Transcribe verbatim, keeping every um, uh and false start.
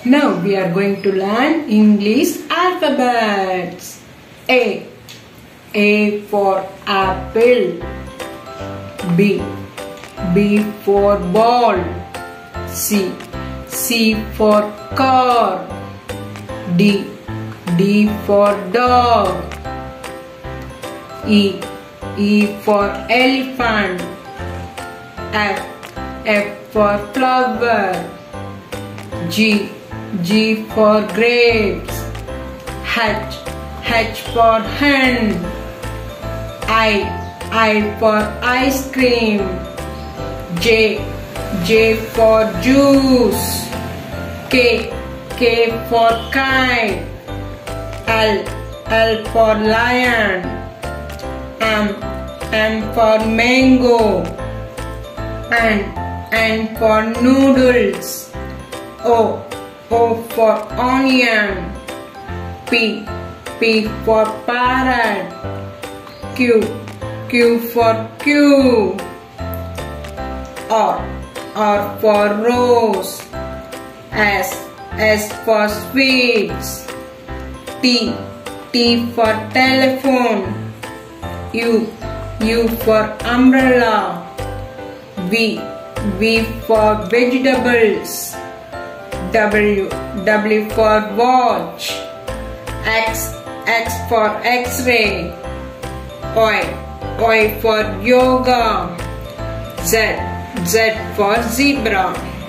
Now we are going to learn English alphabets. A. A for apple. B. B for ball. C. C for car. D. D for dog. E. E for elephant. F. F for flower. G. G for grapes. H. H for hen. I. I for ice cream. J. J for juice. K. K for kite. L. L for lion. M. M for mango. N. N for noodles. O. O for onion. P. P for parrot. Q. Q for queue. R. R for rose. S. S for sweets. T. T for telephone. U. U for umbrella. V. V for vegetables. W. W for watch. X. X for X-ray. Y. Y for yoga. Z. Z for zebra.